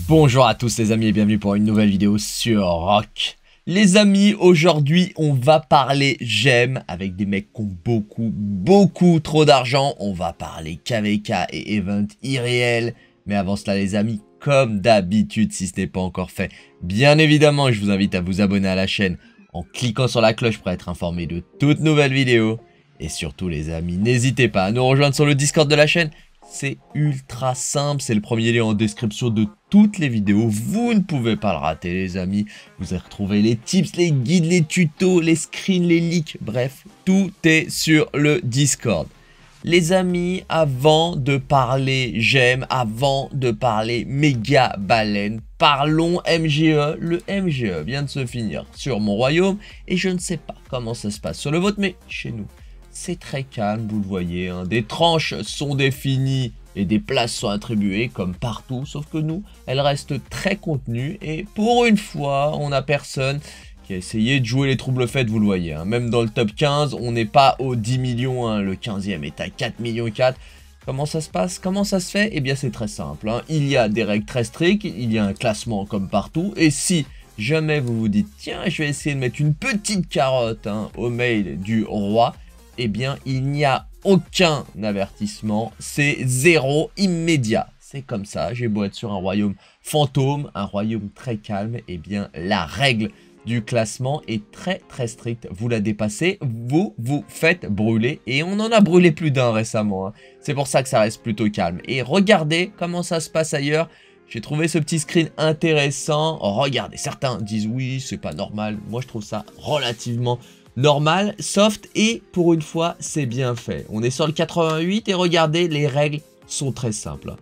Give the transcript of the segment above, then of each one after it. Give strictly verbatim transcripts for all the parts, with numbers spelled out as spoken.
Bonjour à tous les amis et bienvenue pour une nouvelle vidéo sur Rock. Les amis, aujourd'hui on va parler gemmes avec des mecs qui ont beaucoup, beaucoup trop d'argent. On va parler K V K et event irréel. Mais avant cela les amis, comme d'habitude si ce n'est pas encore fait, bien évidemment je vous invite à vous abonner à la chaîne en cliquant sur la cloche pour être informé de toutes nouvelles vidéos. Et surtout les amis, n'hésitez pas à nous rejoindre sur le Discord de la chaîne. C'est ultra simple, c'est le premier lien en description de toutes les vidéos. Vous ne pouvez pas le rater les amis. Vous allez retrouver les tips, les guides, les tutos, les screens, les leaks. Bref, tout est sur le Discord. Les amis, avant de parler gemmes, avant de parler méga baleine, parlons M G E. Le M G E vient de se finir sur mon royaume et je ne sais pas comment ça se passe sur le vôtre, mais chez nous, c'est très calme, vous le voyez, hein. Des tranches sont définies et des places sont attribuées comme partout, sauf que nous, elles restent très contenues et pour une fois, on n'a personne qui a essayé de jouer les troubles faits, vous le voyez, hein. Même dans le top quinze, on n'est pas aux dix millions, hein. Le quinzième est à quatre millions quatre. Comment ça se passe? Comment ça se fait? Eh bien c'est très simple, hein. Il y a des règles très strictes, il y a un classement comme partout, et si jamais vous vous dites, tiens, je vais essayer de mettre une petite carotte hein, au mail du roi, eh bien, il n'y a aucun avertissement, c'est zéro immédiat. C'est comme ça, j'ai beau être sur un royaume fantôme, un royaume très calme, eh bien, la règle du classement est très très stricte. Vous la dépassez, vous vous faites brûler, et on en a brûlé plus d'un récemment. Hein. C'est pour ça que ça reste plutôt calme. Et regardez comment ça se passe ailleurs. J'ai trouvé ce petit screen intéressant. Regardez, certains disent oui, c'est pas normal. Moi, je trouve ça relativement normal, soft, et pour une fois, c'est bien fait. On est sur le quatre-vingt-huit et regardez, les règles sont très simples.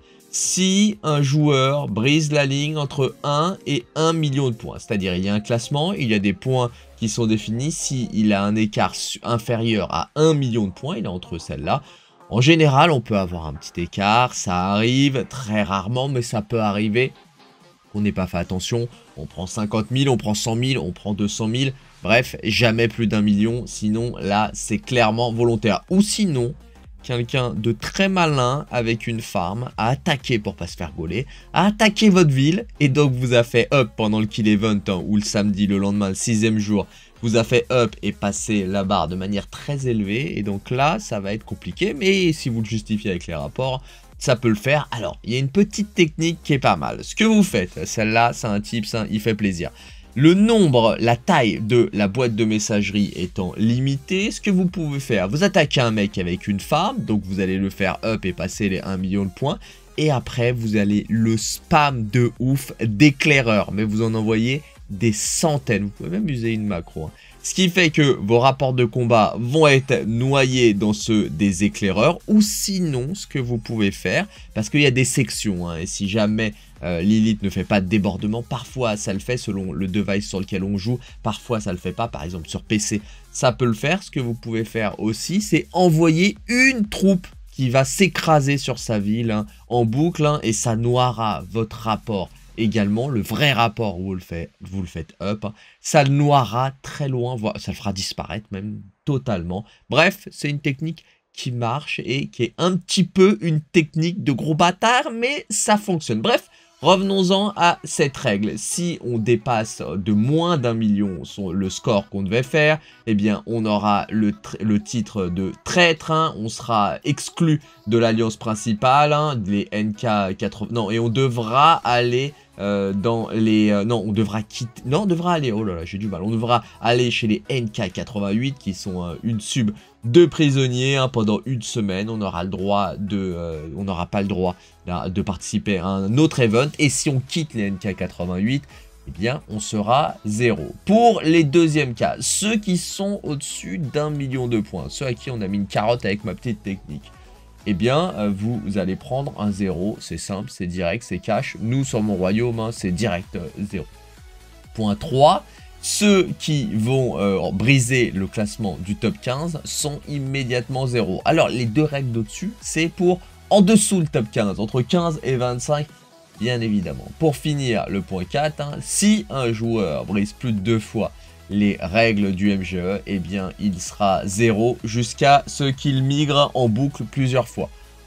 Si un joueur brise la ligne entre un et un million de points, c'est-à-dire il y a un classement, il y a des points qui sont définis, s'il a un écart inférieur à un million de points, il est entre celles-là. En général, on peut avoir un petit écart, ça arrive très rarement, mais ça peut arriver. On n'ait pas fait attention, on prend cinquante mille, on prend cent mille, on prend deux cent mille, bref, jamais plus d'un million, sinon là c'est clairement volontaire. Ou sinon, quelqu'un de très malin avec une farm a attaqué pour pas se faire gauler, a attaqué votre ville et donc vous a fait up pendant le kill event hein, ou le samedi, le lendemain, le sixième jour, vous a fait up et passer la barre de manière très élevée et donc là ça va être compliqué, mais si vous le justifiez avec les rapports, ça peut le faire. Alors, il y a une petite technique qui est pas mal. Ce que vous faites, celle-là, c'est un tips, hein, il fait plaisir. Le nombre, la taille de la boîte de messagerie étant limitée, ce que vous pouvez faire, vous attaquez un mec avec une farm, donc vous allez le faire up et passer les un million de points, et après, vous allez le spam de ouf d'éclaireurs, mais vous en envoyez des centaines. Vous pouvez même user une macro, hein. Ce qui fait que vos rapports de combat vont être noyés dans ceux des éclaireurs. Ou sinon, ce que vous pouvez faire, parce qu'il y a des sections, hein, et si jamais euh, Lilith ne fait pas de débordement, parfois ça le fait selon le device sur lequel on joue, parfois ça le fait pas, par exemple sur P C, ça peut le faire. Ce que vous pouvez faire aussi, c'est envoyer une troupe qui va s'écraser sur sa ville hein, en boucle, hein, et ça noiera votre rapport. Également, le vrai rapport où vous le, fait, vous le faites up, hein, ça le noiera très loin, voire ça le fera disparaître même totalement. Bref, c'est une technique qui marche et qui est un petit peu une technique de gros bâtard, mais ça fonctionne. Bref, revenons-en à cette règle. Si on dépasse de moins d'un million son, le score qu'on devait faire, eh bien, on aura le, le titre de traître, hein, on sera exclu de l'alliance principale, hein, les N K quatre-vingts, non, et on devra aller euh, dans les... Euh, non, on devra quitter... Non, on devra aller... Oh là là, j'ai du mal. On devra aller chez les N K quatre-vingt-huit, qui sont euh, une sub de prisonniers, hein, pendant une semaine. On aura le droit de... Euh, on n'aura pas le droit là, de participer à un autre event. Et si on quitte les N K quatre-vingt-huit, eh bien, on sera zéro. Pour les deuxièmes cas, ceux qui sont au-dessus d'un million de points, ceux à qui on a mis une carotte avec ma petite technique, eh bien, euh, vous, vous allez prendre un zéro. C'est simple, c'est direct, c'est cash. Nous, sur mon royaume, hein, c'est direct euh, zéro. Point trois. Ceux qui vont euh, briser le classement du top quinze sont immédiatement zéro. Alors, les deux règles d'au-dessus, c'est pour en dessous le top quinze, entre quinze et vingt-cinq, bien évidemment. Pour finir, le point quatre, hein, si un joueur brise plus de deux fois les règles du M G E, eh bien, il sera zéro jusqu'à ce qu'il migre en boucle plusieurs fois.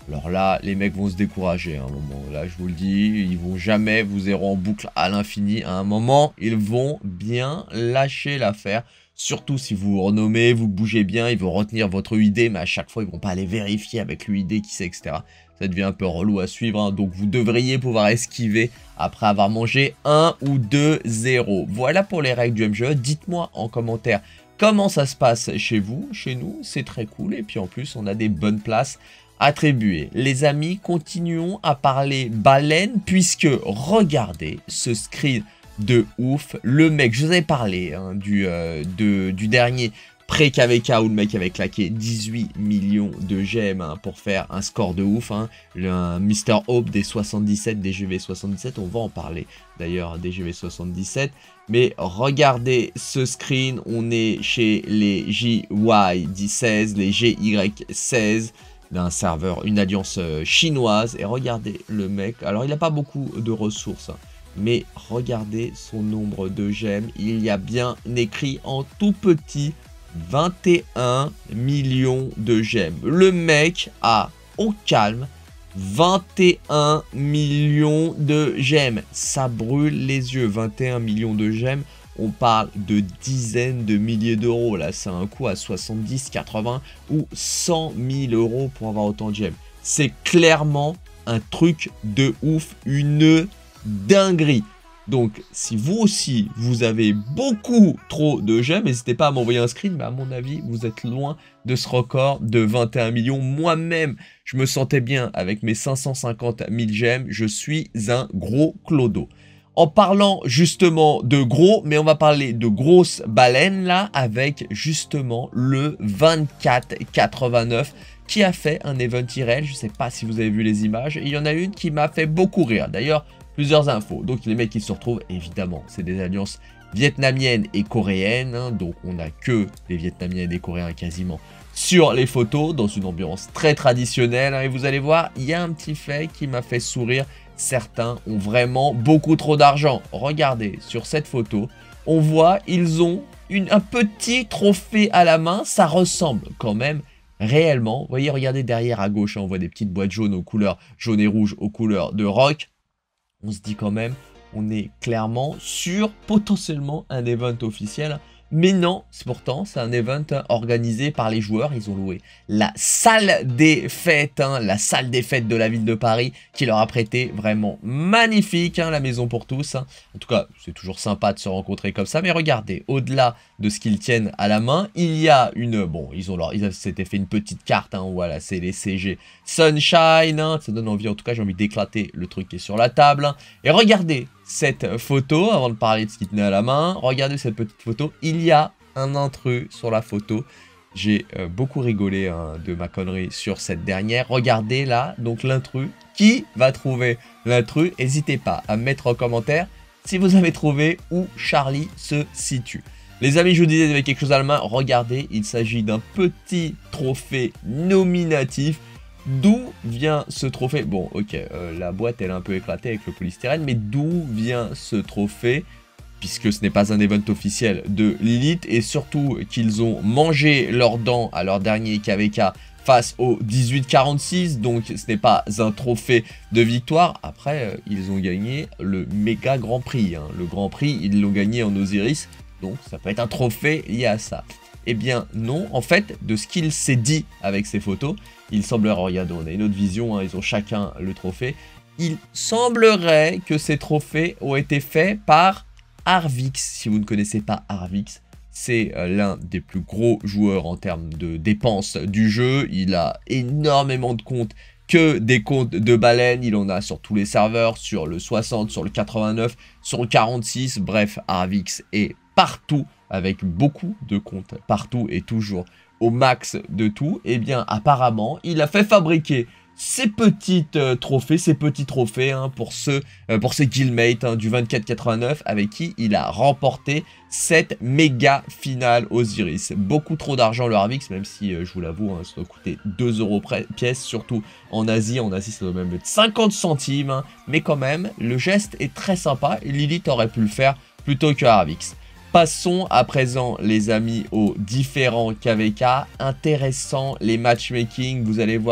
Alors là, les mecs vont se décourager à un moment. Là, je vous le dis, ils vont jamais vous zéro en boucle à l'infini. À un moment, ils vont bien lâcher l'affaire. Surtout si vous vous renommez, vous bougez bien, ils vont retenir votre U I D, mais à chaque fois, ils vont pas aller vérifier avec l'U I D qui c'est, et cetera. Ça devient un peu relou à suivre, hein. Donc vous devriez pouvoir esquiver après avoir mangé un ou deux zéros. Voilà pour les règles du M G E. Dites-moi en commentaire comment ça se passe chez vous. Chez nous, c'est très cool. Et puis en plus, on a des bonnes places attribuées. Les amis, continuons à parler baleine, puisque regardez ce screen de ouf. Le mec, je vous avais parlé hein, du, euh, de, du dernier pré-K V K où le mec avait claqué dix-huit millions de gemmes hein, pour faire un score de ouf. Hein. Le un Mister Hope des soixante-dix-sept, des G V soixante-dix-sept, on va en parler d'ailleurs des G V soixante-dix-sept. Mais regardez ce screen, on est chez les J Y seize, les G Y seize, d'un serveur, une alliance chinoise. Et regardez le mec, alors il n'a pas beaucoup de ressources, hein, mais regardez son nombre de gemmes. Il y a bien écrit en tout petit vingt et un millions de gemmes. Le mec a au calme vingt et un millions de gemmes. Ça brûle les yeux. vingt et un millions de gemmes. On parle de dizaines de milliers d'euros. Là, c'est un coût à soixante-dix, quatre-vingts ou cent mille euros pour avoir autant de gemmes. C'est clairement un truc de ouf, une dinguerie. Donc, si vous aussi, vous avez beaucoup trop de gemmes, n'hésitez pas à m'envoyer un screen, mais à mon avis, vous êtes loin de ce record de vingt et un millions. Moi-même, je me sentais bien avec mes cinq cent cinquante mille gemmes. Je suis un gros clodo. En parlant justement de gros, mais on va parler de grosses baleines là, avec justement le vingt-quatre quatre-vingt-neuf qui a fait un event I R L. Je ne sais pas si vous avez vu les images. Il y en a une qui m'a fait beaucoup rire. D'ailleurs, plusieurs infos. Donc les mecs qui se retrouvent, évidemment, c'est des alliances vietnamiennes et coréennes. Hein, donc on n'a que des Vietnamiens et des Coréens quasiment sur les photos, dans une ambiance très traditionnelle. Hein, et vous allez voir, il y a un petit fait qui m'a fait sourire. Certains ont vraiment beaucoup trop d'argent. Regardez, sur cette photo, on voit, ils ont une, un petit trophée à la main. Ça ressemble quand même réellement. Vous voyez, regardez derrière à gauche, hein, on voit des petites boîtes jaunes aux couleurs jaune et rouge aux couleurs de rock. On se dit quand même, on est clairement sur potentiellement un event officiel. Mais non, pourtant, c'est un event organisé par les joueurs. Ils ont loué la salle des fêtes, hein, la salle des fêtes de la ville de Paris, qui leur a prêté vraiment magnifique, hein, la maison pour tous. Hein. En tout cas, c'est toujours sympa de se rencontrer comme ça. Mais regardez, au-delà de ce qu'ils tiennent à la main, il y a une... Bon, ils ont leur, ils s'étaient fait une petite carte, hein, voilà, c'est les C G Sunshine. Hein, ça donne envie, en tout cas, j'ai envie d'éclater le truc qui est sur la table. Hein. Et regardez cette photo, avant de parler de ce qu'il tenait à la main, regardez cette petite photo, il y a un intrus sur la photo. J'ai euh, beaucoup rigolé hein, de ma connerie sur cette dernière. Regardez là, donc l'intrus. Qui va trouver l'intrus? N'hésitez pas à me mettre en commentaire si vous avez trouvé où Charlie se situe. Les amis, je vous disais, il y avait quelque chose à la main. Regardez, il s'agit d'un petit trophée nominatif. D'où vient ce trophée? Bon, ok, euh, la boîte, elle est un peu éclatée avec le polystyrène, mais d'où vient ce trophée? Puisque ce n'est pas un event officiel de Lilith, et surtout qu'ils ont mangé leurs dents à leur dernier K V K face au dix-huit quarante-six, donc ce n'est pas un trophée de victoire. Après, euh, ils ont gagné le méga Grand Prix. Hein. Le Grand Prix, ils l'ont gagné en Osiris, donc ça peut être un trophée lié à ça. Eh bien non, en fait, de ce qu'il s'est dit avec ces photos, il semblerait, regardez, on a une autre vision, hein, ils ont chacun le trophée, il semblerait que ces trophées ont été faits par Arvix. Si vous ne connaissez pas Arvix, c'est euh, l'un des plus gros joueurs en termes de dépenses du jeu, il a énormément de comptes, que des comptes de baleines, il en a sur tous les serveurs, sur le soixante, sur le quatre-vingt-neuf, sur le quarante-six, bref, Arvix est partout, avec beaucoup de comptes partout et toujours au max de tout. Et eh bien apparemment il a fait fabriquer ces petites euh, trophées, ces petits trophées hein, pour, ceux, euh, pour ses guildmates hein, du vingt-quatre quatre-vingt-neuf avec qui il a remporté cette méga finale Osiris. Beaucoup trop d'argent le Arvix, même si euh, je vous l'avoue, hein, ça doit coûter deux euros pièce, surtout en Asie. En Asie ça doit même être cinquante centimes, hein, mais quand même le geste est très sympa et Lilith aurait pu le faire plutôt que Arvix. Passons à présent les amis aux différents K V K. Intéressant les matchmaking, vous allez voir,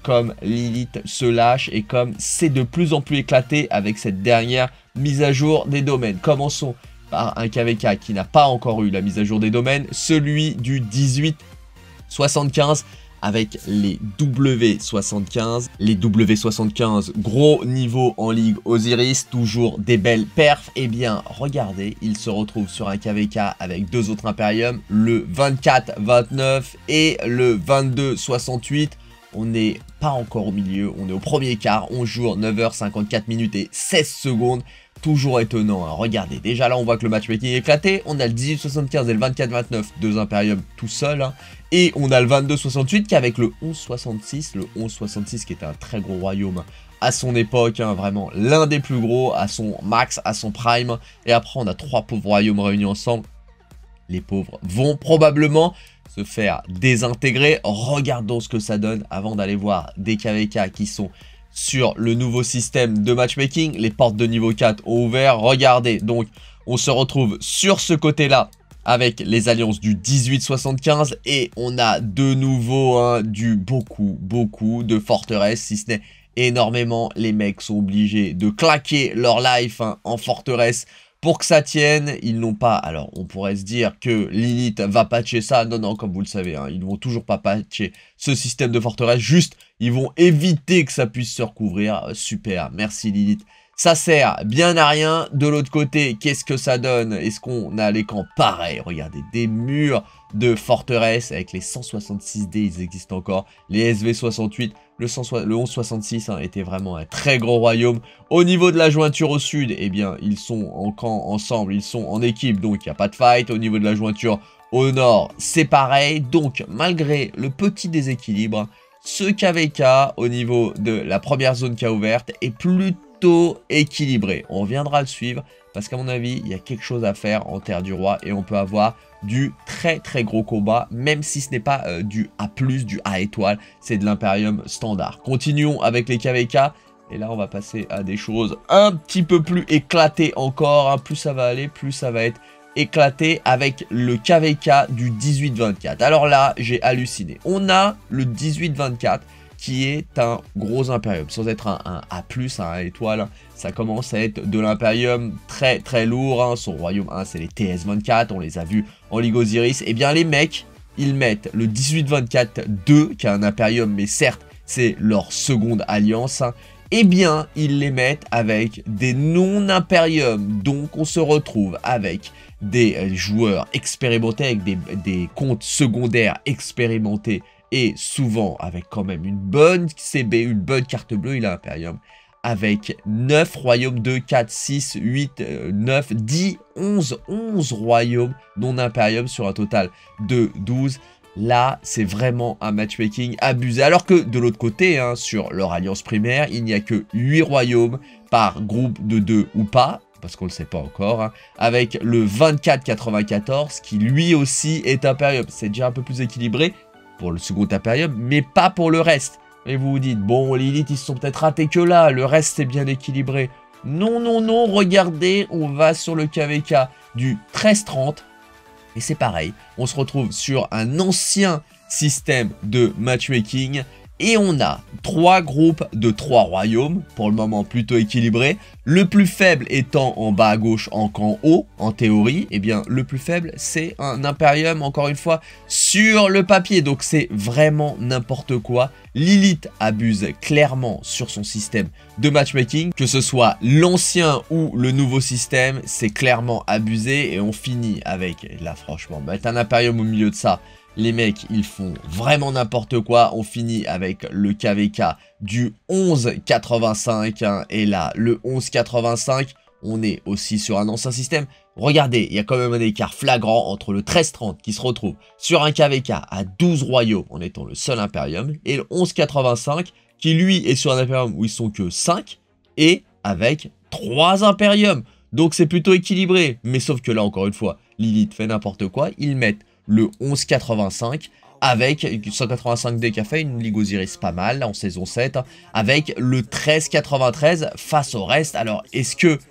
comme Lilith se lâche et comme c'est de plus en plus éclaté avec cette dernière mise à jour des domaines. Commençons par un K V K qui n'a pas encore eu la mise à jour des domaines, celui du dix-huit soixante-quinze avec les W soixante-quinze. Les W soixante-quinze, gros niveau en Ligue Osiris, toujours des belles perfs. Eh bien, regardez, il se retrouve sur un K V K avec deux autres Imperium, le vingt-quatre vingt-neuf et le vingt-deux soixante-huit. On n'est pas encore au milieu, on est au premier quart, onze jours, neuf heures cinquante-quatre minutes et seize secondes. Toujours étonnant, hein. Regardez, déjà là on voit que le matchmaking est éclaté, on a le dix-huit soixante-quinze et le vingt-quatre vingt-neuf, deux Imperium tout seul, hein. Et on a le vingt-deux soixante-huit qui avec le onze soixante-six, le onze soixante-six qui était un très gros royaume à son époque, hein, vraiment l'un des plus gros, à son max, à son prime, et après on a trois pauvres royaumes réunis ensemble. Les pauvres vont probablement se faire désintégrer. Regardons ce que ça donne avant d'aller voir des K V K qui sont sur le nouveau système de matchmaking. Les portes de niveau quatre ont ouvert. Regardez, donc on se retrouve sur ce côté-là avec les alliances du dix-huit soixante-quinze et on a de nouveau hein, du beaucoup, beaucoup de forteresses, si ce n'est énormément. Les mecs sont obligés de claquer leur life hein, en forteresse pour que ça tienne. Ils n'ont pas, alors on pourrait se dire que Lilith va patcher ça, non non, comme vous le savez, hein, ils ne vont toujours pas patcher ce système de forteresse, juste ils vont éviter que ça puisse se recouvrir. Super, merci Lilith. Ça sert bien à rien. De l'autre côté, qu'est-ce que ça donne? Est-ce qu'on a les camps pareils? Regardez, des murs de forteresse avec les cent soixante-six D, ils existent encore. Les S V soixante-huit, le, le onze soixante-six hein, était vraiment un très gros royaume. Au niveau de la jointure au sud, eh bien, ils sont en camp ensemble, ils sont en équipe, donc il n'y a pas de fight. Au niveau de la jointure au nord, c'est pareil. Donc, malgré le petit déséquilibre, ce K V K, au niveau de la première zone qui a ouverte, est plutôt équilibré. On viendra le suivre parce qu'à mon avis, il y a quelque chose à faire en Terre du Roi et on peut avoir du très très gros combat, même si ce n'est pas euh, du A plus, du A étoile, c'est de l'Imperium standard. Continuons avec les K V K. Et là, on va passer à des choses un petit peu plus éclatées encore. Hein. Plus ça va aller, plus ça va être éclaté avec le K V K du dix-huit vingt-quatre. Alors là, j'ai halluciné. On a le dix-huit vingt-quatre qui est un gros Imperium, sans être un, un A plus, un A étoile. Ça commence à être de l'Imperium très très lourd. Hein. Son royaume un, c'est les T S vingt-quatre, on les a vus en Ligue Osiris. Et bien les mecs, ils mettent le dix-huit vingt-quatre deux, qui est un Imperium, mais certes, c'est leur seconde alliance. Hein. Eh bien, ils les mettent avec des non-Imperium. Donc, on se retrouve avec des joueurs expérimentés, avec des, des comptes secondaires expérimentés et souvent avec quand même une bonne C B, une bonne carte bleue, il a Imperium, avec neuf royaumes, deux, quatre, six, huit, neuf, dix, onze, onze royaumes non Imperium sur un total de douze. Là, c'est vraiment un matchmaking abusé. Alors que de l'autre côté, hein, sur leur alliance primaire, il n'y a que huit royaumes par groupe de deux ou pas, parce qu'on ne le sait pas encore, hein, avec le vingt-quatre quatre-vingt-quatorze qui lui aussi est Imperium. C'est déjà un peu plus équilibré pour le second Imperium, mais pas pour le reste. Et vous vous dites, bon, Lilith, ils se sont peut-être ratés que là, le reste c'est bien équilibré. Non, non, non, regardez, on va sur le K V K du treize trente. Et c'est pareil, on se retrouve sur un ancien système de matchmaking et on a trois groupes de trois royaumes, pour le moment plutôt équilibrés. Le plus faible étant en bas à gauche, en camp haut, en théorie, et eh bien le plus faible c'est un Imperium, encore une fois, sur le papier. Donc c'est vraiment n'importe quoi. Lilith abuse clairement sur son système de matchmaking, que ce soit l'ancien ou le nouveau système, c'est clairement abusé et on finit avec, là franchement, mettre un Imperium au milieu de ça. Les mecs, ils font vraiment n'importe quoi. On finit avec le K V K du onze quatre-vingt-cinq. Hein, et là, le onze quatre-vingt-cinq, on est aussi sur un ancien système. Regardez, il y a quand même un écart flagrant entre le treize trente qui se retrouve sur un K V K à douze royaumes en étant le seul Imperium et le onze quatre-vingt-cinq qui lui est sur un Imperium où ils sont que cinq et avec trois Imperiums. Donc c'est plutôt équilibré. Mais sauf que là, encore une fois, Lilith fait n'importe quoi. Ils mettent le onze quatre-vingt-cinq avec cent quatre-vingt-cinq D qui a fait une Ligue Osiris pas mal là, en saison sept, hein, avec le treize quatre-vingt-treize face au reste. Alors est-ce que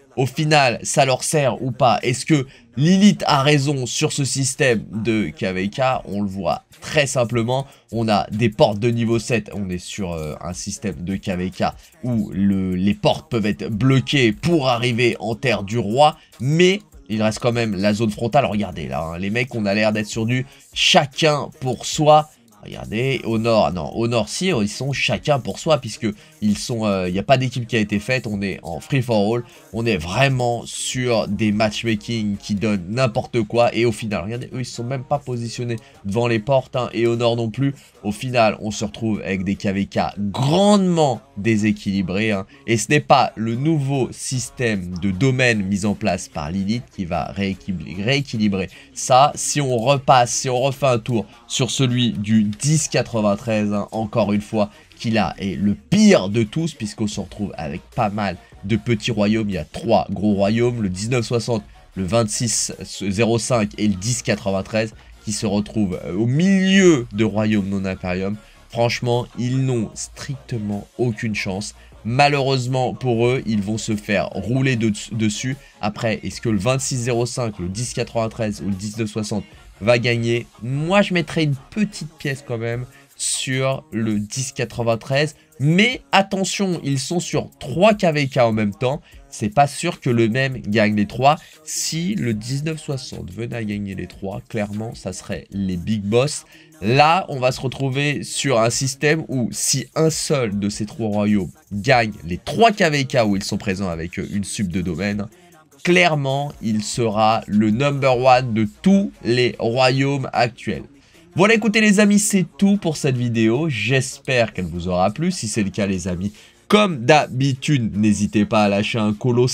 au final, ça leur sert ou pas? Est-ce que Lilith a raison sur ce système de K V K? On le voit très simplement. On a des portes de niveau sept. On est sur euh, un système de K V K où le, les portes peuvent être bloquées pour arriver en terre du roi. Mais il reste quand même la zone frontale. Regardez là, hein, les mecs, on a l'air d'être sur du chacun pour soi. Regardez, au nord, non, au nord, si, ils sont chacun pour soi, puisque ils sont, il euh, n'y a pas d'équipe qui a été faite, on est en free for all, on est vraiment sur des matchmaking qui donnent n'importe quoi, et au final, regardez, eux, ils ne sont même pas positionnés devant les portes, hein, et au nord non plus. Au final, on se retrouve avec des K V K grandement déséquilibrés, hein, et ce n'est pas le nouveau système de domaine mis en place par Lilith qui va rééquilibrer, rééquilibrer ça. Si on repasse, si on refait un tour sur celui du dix quatre-vingt-treize, hein, encore une fois, qui là est le pire de tous, puisqu'on se retrouve avec pas mal de petits royaumes. Il y a trois gros royaumes, le dix-neuf soixante, le vingt-six zéro cinq et le dix quatre-vingt-treize, qui se retrouvent au milieu de royaumes non impérium. Franchement, ils n'ont strictement aucune chance. Malheureusement pour eux, ils vont se faire rouler de dessus. Après, est-ce que le vingt-six zéro cinq, le dix quatre-vingt-treize ou le dix-neuf soixante va gagner? Moi, je mettrais une petite pièce quand même sur le dix quatre-vingt-treize. Mais attention, ils sont sur trois K V K en même temps. C'est pas sûr que le même gagne les trois. Si le dix-neuf soixante venait à gagner les trois, clairement, ça serait les big boss. Là, on va se retrouver sur un système où si un seul de ces trois royaumes gagne les trois K V K où ils sont présents avec une sub de domaine, clairement, il sera le number one de tous les royaumes actuels. Voilà, écoutez les amis, c'est tout pour cette vidéo. J'espère qu'elle vous aura plu. Si c'est le cas les amis, comme d'habitude, n'hésitez pas à lâcher un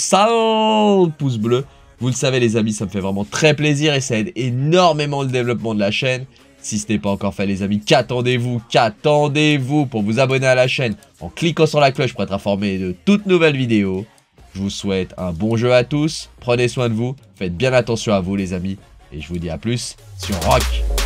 colossal pouce bleu. Vous le savez les amis, ça me fait vraiment très plaisir et ça aide énormément le développement de la chaîne. Si ce n'est pas encore fait les amis, qu'attendez-vous, qu'attendez-vous pour vous abonner à la chaîne en cliquant sur la cloche pour être informé de toutes nouvelles vidéos. Je vous souhaite un bon jeu à tous, prenez soin de vous, faites bien attention à vous les amis, et je vous dis à plus sur Rock.